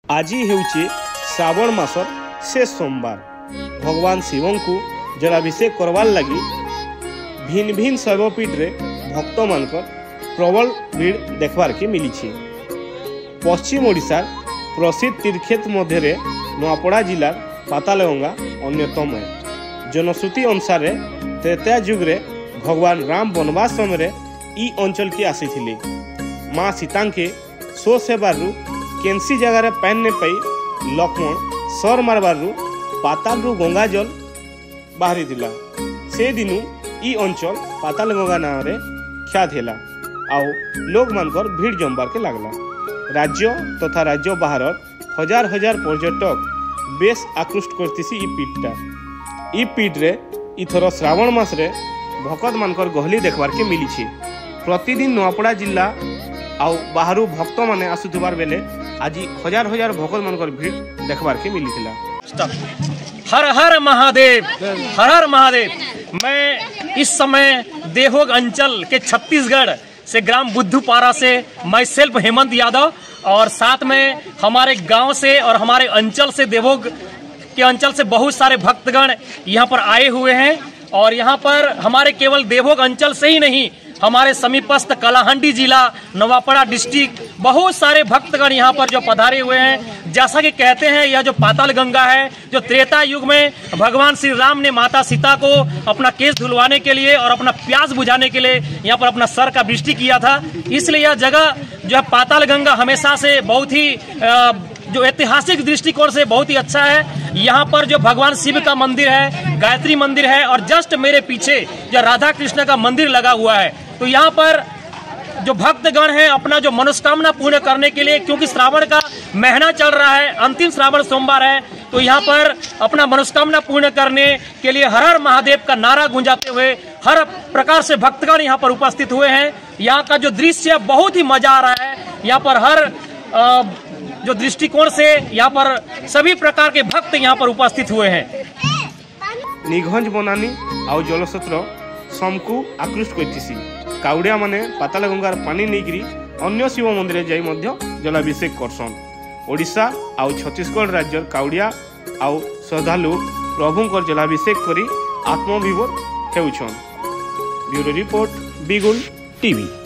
आज हेउचे श्रावण मासर शेष सोमवार। भगवान शिव को जलाभिषेक करवार लगी भिन्न भिन्न शैवपीठ रे भक्त मानकर प्रबल भीड़ देखबार के मिली। पश्चिम ओडिशार प्रसिद्ध तीर्थक्षेत्र मध्य नुआपड़ा जिलार पातालगंगा अन्यतम है। जनश्रुति अनुसार त्रेता युग रे भगवान राम वनवास समय ई अंचल के आसी माँ सीता के सो सेबारू केन्सी जगार पैन ने पाई लक्ष्मण सर मारबारू पाताल रु गंगा जल बाहरी थिला। से दिनु ई अंचल पाताल गंगा नाम रे ख्यात हैला आउ लोग मानकर भीड़ जमबार के लागला। राज्य तथा राज्य बाहर हजार हजार पर्यटक बेस आकृष्ट करतीसी ई पीठटा। ई पीठ रे इथर श्रावण मास रे भक्त मानकर गहली देखबार के मिली छे। प्रतिदिन नुआपड़ा जिला आउ बाहरु भक्त माने आसुथबार बेले आज हजार हजार भक्त मानकर भीड़ देखबार के मिली थिला। हर हर महादेव, हर हर महादेव। मैं इस समय देवोग अंचल के छत्तीसगढ़ से ग्राम बुद्धूपारा से मैं सेल्फ हेमंत यादव और साथ में हमारे गांव से और हमारे अंचल से देवोग के अंचल से बहुत सारे भक्तगण यहाँ पर आए हुए हैं। और यहाँ पर हमारे केवल देवोग अंचल से ही नहीं, हमारे समीपस्थ कलाहंडी जिला, नवापड़ा डिस्ट्रिक्ट, बहुत सारे भक्तगण यहाँ पर जो पधारे हुए हैं। जैसा कि कहते हैं यह जो पाताल गंगा है, जो त्रेता युग में भगवान श्री राम ने माता सीता को अपना केस धुलवाने के लिए और अपना प्यास बुझाने के लिए यहाँ पर अपना सर का वृष्टि किया था। इसलिए यह जगह जो है पाताल गंगा हमेशा से बहुत ही जो ऐतिहासिक दृष्टिकोण से बहुत ही अच्छा है। यहाँ पर जो भगवान शिव का मंदिर है, गायत्री मंदिर है और जस्ट मेरे पीछे जो राधा कृष्ण का मंदिर लगा हुआ है। तो यहाँ पर जो भक्तगण हैं अपना जो मनोकामना पूर्ण करने के लिए, क्योंकि श्रावण का महीना चल रहा है, अंतिम श्रावण सोमवार है, तो यहाँ पर अपना मनोकामना पूर्ण करने के लिए हर हर महादेव का नारा गूंजाते हुए हर प्रकार से भक्तगण यहाँ पर उपस्थित हुए हैं। यहाँ का जो दृश्य बहुत ही मजा आ रहा है। यहाँ पर हर जो दृष्टिकोण से यहाँ पर सभी प्रकार के भक्त यहाँ पर उपस्थित हुए हैं। निघंज बनानी आउ जलस्रोत समकु आकृष्ट करतीसी। काउड़िया माने पाताल गंगार पानी नेकरी अन्य शिव मंदिर जाई मध्य जलाभिषेक करसन। ओडिशा आउ छत्तीसगढ़ राज्य काउड़िया आउ श्रद्धालु प्रभुंकर जलाभिषेक करी आत्मविभोर हेउछन। Bureau report Bigul TV.